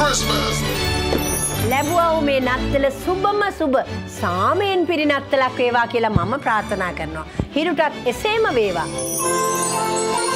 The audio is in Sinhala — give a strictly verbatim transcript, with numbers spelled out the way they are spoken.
Christmas. ලැබුවා මේ නත්තල සුබම සුබ සාමයෙන් පිරි නත්තලක් වේවා කියලා මම ප්‍රාර්ථනා කරනවා. හිරුටත් එසේම වේවා.